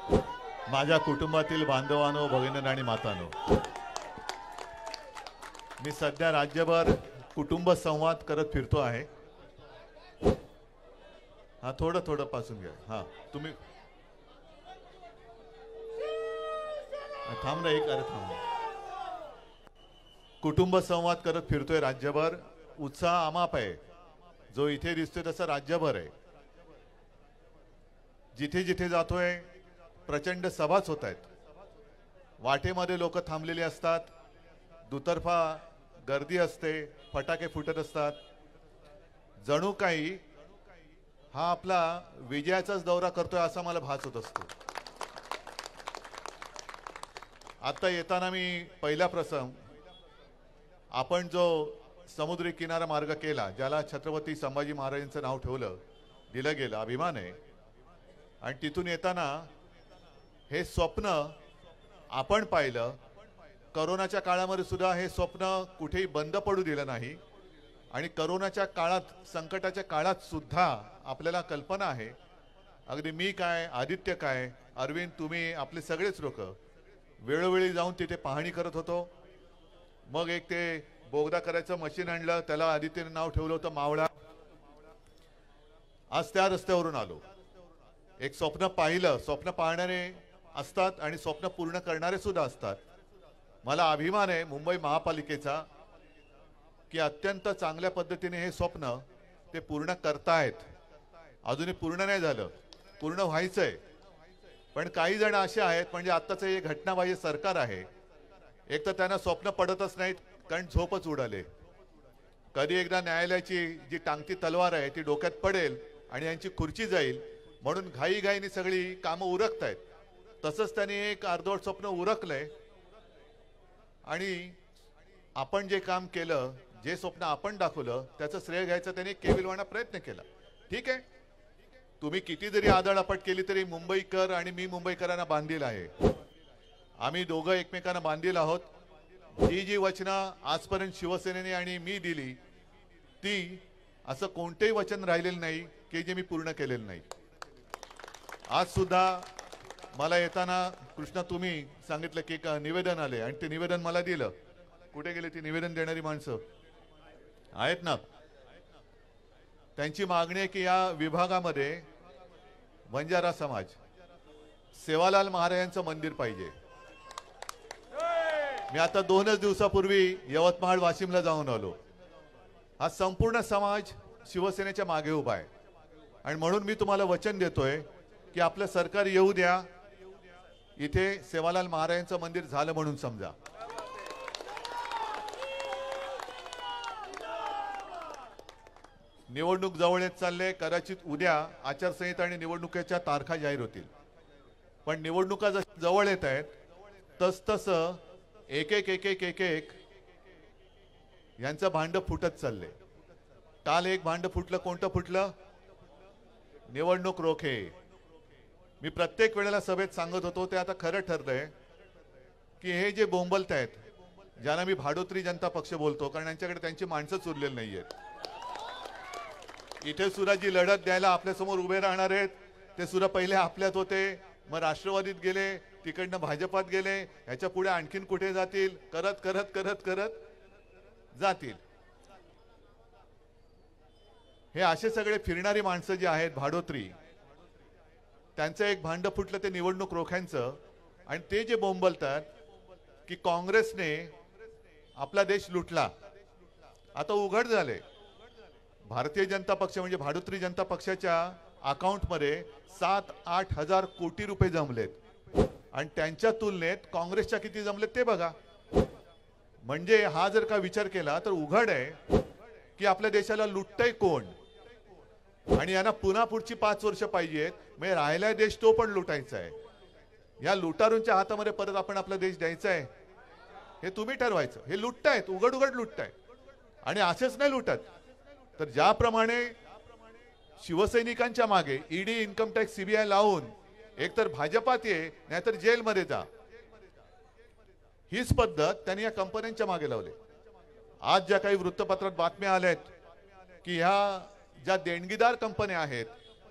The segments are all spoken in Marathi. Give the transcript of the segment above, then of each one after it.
माझ्या कुटुंबातील बांधवांनो, भगिनींनो आणि मातांनो, मी सध्या राज्यभर कुटुंब संवाद करत फिरतो आहे। हा थोडं पासून घ्या। हा तुम्ही थांब ना एक, अरे थांब। कुटुंब संवाद करत फिरतोय राज्यभर। उत्साह अमाप आहे, जो इथे दिसतोय तसा राज्यभर आहे। जिथे जिथे जातोय प्रचंड सभाच होत आहेत। वाटेमध्ये लोक थांबलेली असतात, दुतर्फा गर्दी असते, फटाके फुटत असतात। जणू काही हा आपला विजयाचाच दौरा करतोय असा मला भास होत असतो। आता येताना मी पहिला प्रसंग, आपण जो समुद्री किनारा मार्ग केला, ज्याला छत्रपती संभाजी महाराजांचं नाव ठेवलं, दिलं गेलं, अभिमान आहे। आणि तिथून येताना हे स्वप्न आपण पाहिलं। कोरोनाच्या काळामध्ये सुद्धा हे स्वप्न कुठेही बंद पडू दिलं नाही। आणि कोरोनाच्या काळात, संकटाच्या काळात सुद्धा आपल्याला कल्पना आहे, अगदी मी काय, आदित्य काय, अरविंद, तुम्ही, आपले सगळेच लोक वेळोवेळी जाऊन तिथे पाहणी करत होतो। मग एक ते बोगदा करायचं मशीन आणलं, त्याला आदित्यने नाव ठेवलं होतं मावळा। आज त्या रस्त्यावरून आलो। एक स्वप्न पाहिलं, स्वप्न पाहणारे असतात आणि स्वप्न पूर्ण करणारे सुद्धा असतात। मला अभिमान आहे मुंबई महापालिकेचा की अत्यंत चांगल्या पद्धतीने हे स्वप्न ते पूर्ण करतायत। अजूनही पूर्ण नाही झालं, पूर्ण व्हायचंय। पण काही जण असे आहेत, म्हणजे आत्ताचं हे घटनाबाह्य सरकार आहे, एक तर त्यांना स्वप्न पडतच नाहीत, कारण झोपच उडाले। कधी एकदा न्यायालयाची जी टांगती तलवार आहे ती डोक्यात पडेल आणि यांची खुर्ची जाईल, म्हणून घाईघाईने सगळी कामं उरकतायत। तसंच त्यांनी एक अर्धवट स्वप्न उरकलंय। आणि आपण जे काम केलं, जे स्वप्न आपण दाखवलं, त्याचं श्रेय घ्यायचा त्यांनी केविलवाणा प्रयत्न केला। ठीक आहे, तुम्ही किती जरी आदळआपट केली तरी मुंबईकर आणि मी मुंबईकरांना बांधील आहे। आम्ही दोघं एकमेकांना बांधील आहोत। जी जी वचनं आजपर्यंत शिवसेनेने आणि मी दिली, ती असं कोणतेही वचन राहिलेलं नाही की जे मी पूर्ण केलेलं नाही। आज सुद्धा मला येताना कृष्णा तुम्ही सांगितलं की निवेदन आले, आणि ते निवेदन मला दिलं। कुठे गेले ती निवेदन देणारी माणसं? आहेत ना। त्यांची मागणी आहे की या विभागामध्ये बंजारा समाज, सेवालाल महाराजांचं मंदिर पाहिजे। मी आता 2च दिवसापूर्वी यवतमाळ वाशिमला जाऊन आलो। हा संपूर्ण समाज शिवसेनेच्या मागे उभा आहे। आणि म्हणून मी तुम्हाला वचन देतोय की आपलं सरकार येऊ द्या, इथे सेवालाल महाराजांचं मंदिर झालं म्हणून समजा। निवडणूक जवळ येत चालले, कदाचित उद्या आचारसंहिता आणि निवडणुकीच्या तारखा जाहीर होतील। पण निवडणुका जशी जवळ येत आहेत तसतसं एक एक यांचं भांड फुटत चालले। काल एक भांड फुटलं, कोणतं फुटलं? निवडणूक रोखे। मी प्रत्येक वेळेला सभेत सांगत होतो, ते आता खरं ठरलंय की हे जे बोंबलत आहेत, ज्यांना मी भाडोत्री जनता पक्ष बोलतो, कारण यांच्याकडे त्यांची माणसंच उरलेली नाहीयेत। इथे सुद्धा जी लढत द्यायला आपल्यासमोर उभे राहणार आहेत, ते सुद्धा पहिले आपल्यात होते, मग राष्ट्रवादीत गेले, तिकडनं भाजपात गेले, ह्याच्या पुढे आणखीन कुठे जातील, करत करत करत करत जातील। हे असे सगळे फिरणारी माणसं जी आहेत भाडोत्री, त्यांचं एक भांड फुटलं ते निवडणूक रोख्यांचं। आणि ते जे बोंबलतात की काँग्रेसने आपला देश लुटला, आता उघड झाले। भारतीय जनता पक्ष म्हणजे भाडोत्री जनता पक्षाच्या अकाउंटमध्ये 7-8 हजार कोटी रुपये जमलेत, आणि त्यांच्या तुलनेत काँग्रेसच्या किती जमलेत ते बघा। म्हणजे हा जर का विचार केला तर उघड आहे की आपल्या देशाला लुटतंय कोण, आणि यांना पुन्हा पुढची 5 वर्ष पाहिजेत, म्हणजे राहिला देश तो पण लुटायचा आहे। या लुटारूंच्या हातामध्ये परत आपण आपला देश द्यायचा आहे, हे तुम्ही ठरवायचं। हे लुटतायत, उघड उघड लुटतायत, आणि असेच नाही लुटत तर ज्याप्रमाणे शिवसैनिकांच्या मागे ईडी, इन्कम टॅक्स, सीबीआय लावून एकतर भाजपात ये नाहीतर जेलमध्ये जा, हीच पद्धत त्यांनी या कंपन्यांच्या मागे लावली। आज ज्या काही वृत्तपत्रात बातम्या आल्यात की ह्या ज्या देणगीदार कंपन्या आहेत,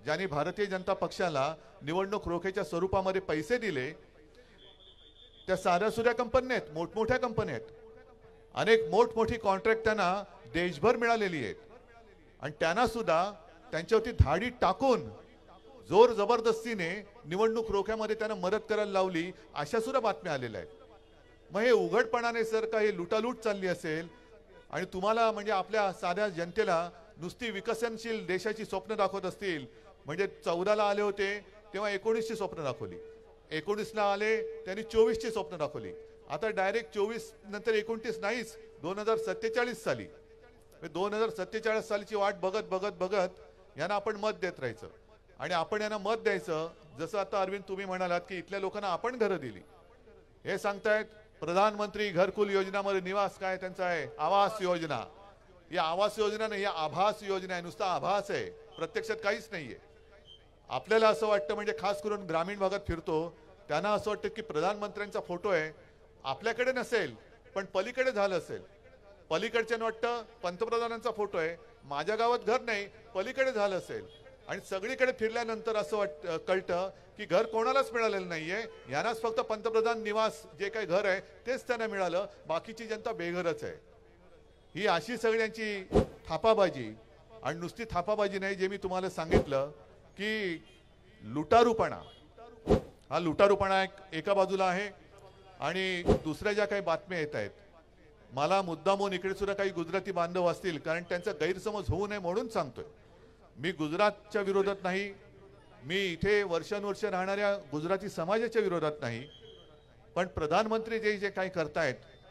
ज्यांनी भारतीय जनता पक्षाला निवडणूक रोख्याच्या स्वरूपामध्ये पैसे दिले, त्या साऱ्या सुऱ्या कंपन्या आहेत, मोठमोठ्या कंपन्या आहेत. अनेक मोठमोठी कॉन्ट्रॅक्ट त्यांना देशभर मिळालेली आहेत आणि त्यांना सुद्धा त्यांच्यावरती धाडी टाकून जोर जबरदस्तीने निवडणूक रोख्यामध्ये त्यांना मदत करायला लावली, अशा सुद्धा बातम्या आलेल्या आहेत. मग हे उघडपणाने सर का हे लुटालूट चालली असेल आणि तुम्हाला म्हणजे आपल्या साध्या जनतेला नुसती विकसनशील देशाची स्वप्न दाखवत असतील. म्हणजे 14ला आले होते तेव्हा 19ची स्वप्न दाखवली, 19ला आले त्यांनी 24ची स्वप्न दाखवली, आता डायरेक्ट 24 नंतर 29 नाहीच, 2047 साली. 2047 सालीची वाट बघत बघत बघत यांना आपण मत देत राहायचं आणि आपण यांना मत द्यायचं. जसं आता अरविंद तुम्ही म्हणालात की इथल्या लोकांना आपण घरं दिली, हे सांगतायत प्रधानमंत्री घरकुल योजनामध्ये निवास काय त्यांचा आहे, आवास योजना. ही आवास योजना नाही, आभास योजना आहे, नुसता आभास आहे, प्रत्यक्षात काहीच नाहीये. आपल्याला असं वाटतं, म्हणजे खास करून ग्रामीण भागात फिरतो त्यांना असं वाटतं की प्रधानमंत्र्यांचा फोटो आहे, आपल्याकडे नसेल पण पलीकडे झालं असेल. पलीकडच्या वाटतं पंतप्रधानांचा फोटो आहे, माझ्या गावात घर नाही, पलीकडे झालं असेल. आणि सगळीकडे फिरल्यानंतर असं कळतं की घर कोणालाच मिळालेलं नाहीये, यांनाच फक्त पंतप्रधान निवास जे काही घर आहे तेच त्यांना मिळालं, बाकीची जनता बेघरच आहे. ही अशी सगळ्यांची थापाबाजी. आणि नुसती थापाबाजी नाही, जे मी तुम्हाला सांगितलं की लुटारूपणा, हा लुटारूपणा एका बाजूला आहे आणि दुसऱ्या ज्या काही बातम्या येत आहेत, मला मुद्दामून इकडे सुद्धा काही गुजराती बांधव असतील, कारण त्यांचा गैरसमज होऊ नये म्हणून सांगतोय. मी गुजरातच्या विरोधात नाही, मी इथे वर्षानुवर्ष राहणाऱ्या गुजराती समाजाच्या विरोधात नाही, पण प्रधानमंत्री जे काही करतायत,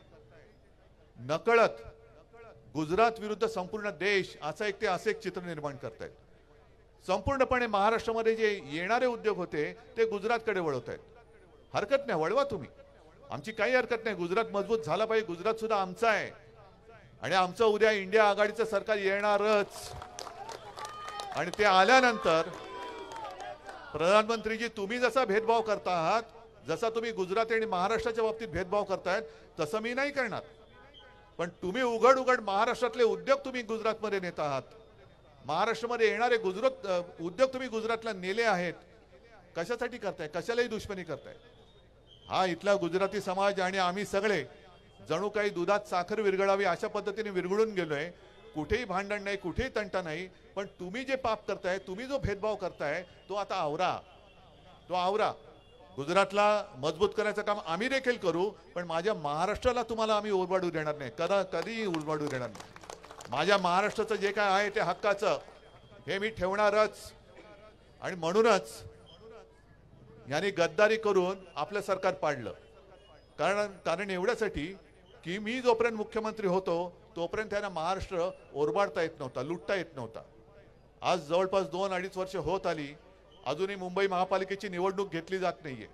नकळत गुजरात विरुद्ध संपूर्ण देश असं एक चित्र निर्माण करतायत. संपूर्णपणे महाराष्ट्रामध्ये जे येणारे उद्योग होते ते गुजरातकडे वळवत आहेत. हरकत नाही, वळवा तुम्ही, आमची काही हरकत नाही. गुजरात मजबूत झाला पाहिजे, गुजरात सुद्धा आमचा आहे आणि आमचं उद्या इंडिया आघाडीचं सरकार येणारच. आणि ते आल्यानंतर प्रधानमंत्रीजी, तुम्ही जसा भेदभाव करता आहात, जसा तुम्ही गुजरात आणि महाराष्ट्राच्या बाबतीत भेदभाव करतायत, तसं मी नाही करणार. पण तुम्ही उघड उघड महाराष्ट्रातले उद्योग तुम्ही गुजरातमध्ये नेत आहात, महाराष्ट्रामध्ये येणारे उद्योग तुम्ही गुजरातला नेले आहेत. कशासाठी करताय, कशालाही दुश्मनी करताय. हा इथला गुजराती समाज आणि आम्ही सगळे जणू काही दुधात साखर विरघळावी अशा पद्धतीने विरघळून गेलोय. कुठेही भांडण नाही, कुठेही तंटा नाही. पण तुम्ही जे पाप करताय, तुम्ही जो भेदभाव करताय, तो आता आवरा, तो आवरा. गुजरातला मजबूत करायचं काम आम्ही देखील करू, पण माझ्या महाराष्ट्राला तुम्हाला आम्ही उरबाडू देणार नाही, कधीही उरबाडू देणार नाही. माझ्या महाराष्ट्राचं जे काय आहे ते हक्काचं हे मी ठेवणारच. आणि म्हणूनच यांनी गद्दारी करून आपलं सरकार पाडलं. कारण एवढ्यासाठी की मी जोपर्यंत मुख्यमंत्री होतो तोपर्यंत त्यांना महाराष्ट्र ओरबाडता येत नव्हता, लुटता येत नव्हता. आज जवळपास 2-2.5 वर्ष होत आली, अजूनही मुंबई महापालिकेची निवडणूक घेतली जात नाहीये.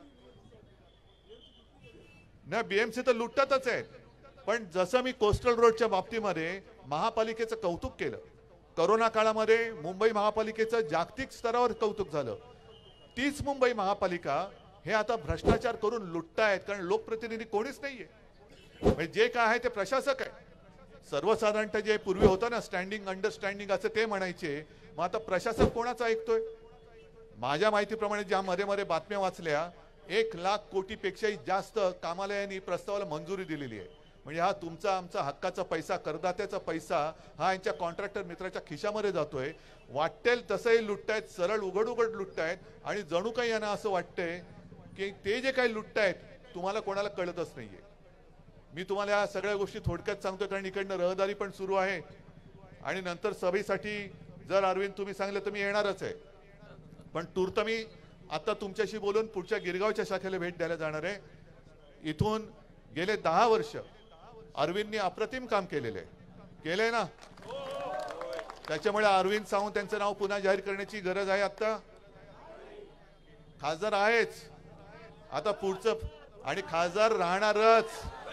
ना बीएमसी तर लुटतातच आहेत. पण जसं मी कोस्टल रोडच्या बाबतीमध्ये महापालिकेचं कौतुक केलं, कोरोना काळामध्ये मुंबई महापालिकेचं जागतिक स्तरावर कौतुक झालं, तीच मुंबई महापालिका हे आता भ्रष्टाचार करून लुटतायत. कारण लोकप्रतिनिधी कोणीच नाहीये, म्हणजे जे काय आहे ते प्रशासक आहे. सर्वसाधारणतः जे पूर्वी होतं ना स्टँडिंग अंडरस्टँडिंग असं ते म्हणायचे, मग आता प्रशासक कोणाचं ऐकतोय. माझ्या माहितीप्रमाणे ज्या मध्ये मध्ये बातम्या वाचल्या, 1,00,000 कोटीपेक्षाही जास्त कामाला यांनी प्रस्तावाला मंजुरी दिलेली आहे. म्हणजे हा तुमचा आमचा हक्काचा पैसा, करदात्याचा पैसा हा यांच्या कॉन्ट्रॅक्टर मित्राच्या खिशामध्ये जातोय. वाटेल तसंही लुटतायत, सरळ उघड उघड लुटतायत. आणि जणू काही यांना असं वाटतंय की ते जे काही लुटतायत तुम्हाला कोणाला कळतच नाहीये. मी तुम्हाला या सगळ्या गोष्टी थोडक्यात सांगतो, कारण इकडनं रहदारी पण सुरू आहे आणि नंतर सभेसाठी जर अरविंद तुम्ही सांगितलं तर मी येणारच आहे. पण तूर्त मी आता तुमच्याशी बोलून पुढच्या गिरगावच्या शाखेला भेट द्यायला जाणार आहे. इथून गेले 10 वर्ष अरविंदनी अप्रतिम काम केलंय ना. त्याच्यामुळे अरविंद सावंत त्यांचं नाव पुन्हा जाहीर करण्याची गरज आहे. आता खासदार आहेच, आता पुढचं आणि खासदार राहणारच.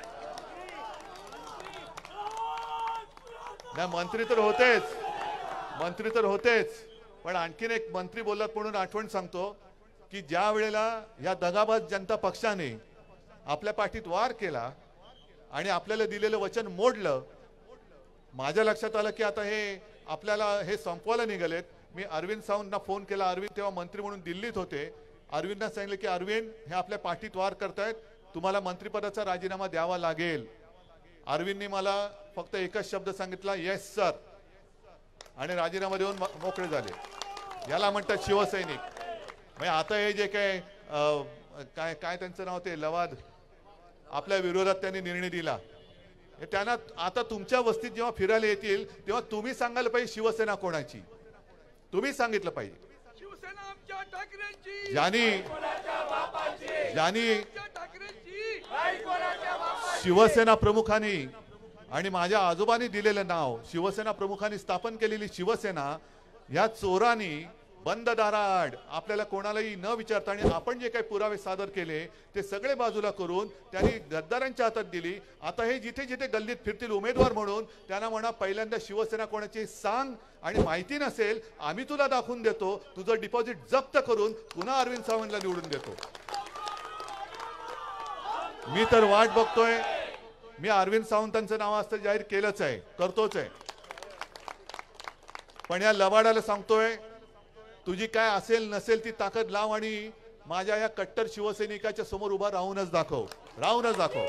नाही मंत्री तर होतेच, पण आणखीन एक मंत्री बोललात म्हणून आठवण सांगतो की ज्या वेळेला या दगाबाज जनता पक्षाने आपल्या पाठीत वार केला आणि आपल्याला दिलेलं वचन मोडलं, माझ्या लक्षात आलं की आता हे आपल्याला हे संपवायला निघालेत. मी अरविंद सावंतना फोन केला. अरविंद तेव्हा मंत्री म्हणून दिल्लीत होते. अरविंदना सांगितलं की अरविंद हे आपल्या पाठीत वार करतायत, तुम्हाला मंत्रिपदाचा राजीनामा द्यावा लागेल. अरविंदने मला फक्त एकच शब्द सांगितला, येस सर, आणि राजीनामा देऊन मोकळे झाले. याला म्हणतात शिवसैनिक. म्हणजे आता हे जे काय काय त्यांचं नाव ते लवाद, आपल्या विरोधात त्यांनी निर्णय दिला. त्यांना आता तुमच्या वस्तीत जेव्हा फिरायला येतील तेव्हा तुम्ही सांगायला पाहिजे शिवसेना कोणाची, तुम्ही सांगितलं पाहिजे. ज्यांनी शिवसेना प्रमुखांनी आणि माझ्या आजोबांनी दिलेलं नाव, शिवसेना प्रमुखांनी स्थापन केलेली शिवसेना, या चोरांनी बंद दाराआड आपल्याला कोणालाही न विचारता आणि आपण जे काही पुरावे सादर केले ते सगळे बाजूला करून त्यांनी गद्दारांच्या हातात दिली. आता हे जिथे जिथे गल्लीत फिरतील उमेदवार म्हणून त्यांना म्हणा पहिल्यांदा शिवसेना कोणाची सांग, आणि माहिती नसेल आम्ही तुला दाखवून देतो, तुझं डिपॉझिट जप्त करून पुन्हा अरविंद सावंतला निवडून देतो. मी तर वाट बघतोय. मी अरविंद सावंतांचं नाव असतं जाहीर केलंच आहे, करतोच आहे. पण या लबाडाला सांगतोय, तुझी काय असेल नसेल ती ताकद लाव आणि माझ्या या कट्टर शिवसैनिकाच्या समोर उभा राहूनच दाखव, राहूनच दाखव.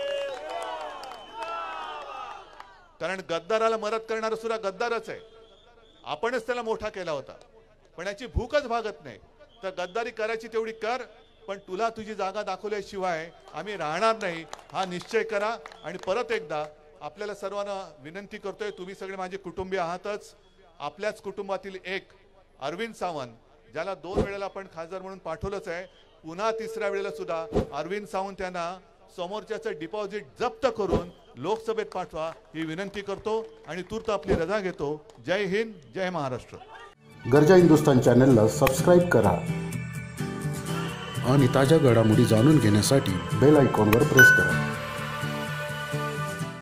कारण गद्दाराला मदत करणारा सुद्धा गद्दारच आहे. आपणच त्याला मोठा केला होता, पण याची भूकच भागत नाही. तर गद्दारी करायची तेवढी कर, पण तुला तुझी जागा दाखवल्याशिवाय आम्ही राहणार नाही, हा निश्चय करा. आणि परत एकदा आपल्याला सर्वांना विनंती करतोय, तुम्ही सगळे माझे कुटुंबीय आहातच. आपल्याच कुटुंबातील एक अरविंद सावंत, ज्याला 2 वेळेला आपण खासदार म्हणून पाठवलंच आहे, पुन्हा तिसऱ्या वेळेला सुद्धा अरविंद सावंत यांना समोरच्याचं डिपॉझिट जप्त करून लोकसभेत पाठवा ही विनंती करतो आणि तूर्त आपली रजा घेतो. जय हिंद, जय महाराष्ट्र. गर्जा हिंदुस्तान चॅनलला सबस्क्राईब करा आणि ताज्या घडामोडी जाणून घेण्यासाठी बेल आयकॉनवर प्रेस करा.